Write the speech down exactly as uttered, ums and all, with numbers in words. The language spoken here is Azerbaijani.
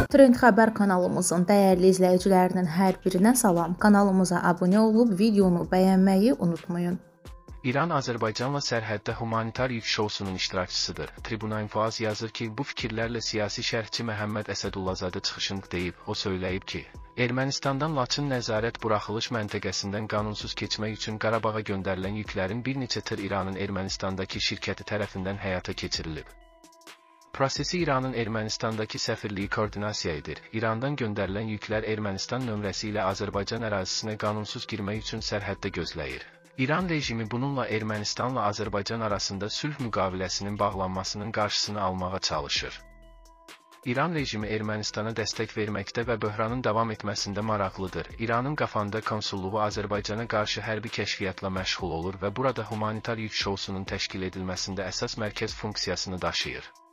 Trend Xəbər kanalımızın dəyərli izləyicilərinin hər birinə salam. Kanalımıza abunə olub videonu bəyənməyi unutmayın. İran Azərbaycanla sərhəddə humanitar yük şousunun iştirakçısıdır. Tribuna İnfoaz yazır ki, bu fikirlərlə siyasi şərhçi Məhəmməd Əsədullazadə çıxışın deyib. O söyləyib ki, Ermənistandan Laçın nəzarət buraxılış məntəqəsindən qanunsuz keçmək üçün Qarabağa göndərilən yüklərin bir neçə tır İranın Ermənistandakı şirkəti tərəfindən həyata keçirilib. Prosesi İranın Ermənistandakı səfirliyi koordinasiya edir. İrandan göndərilən yüklər Ermənistan nömrəsi ilə Azərbaycan ərazisinə qanunsuz girmək üçün sərhəddə gözləyir. İran rejimi bununla Ermənistanla Azərbaycan arasında sülh müqaviləsinin bağlanmasının qarşısını almağa çalışır. İran rejimi Ermənistana dəstək verməkdə və böhranın davam etməsində maraqlıdır. İranın Qafanda konsulluğu Azərbaycana qarşı hərbi kəşfiyyatla məşğul olur və burada humanitar yük şousunun təşkil edilməsində əsas mərkəz funksiyasını daşıyır.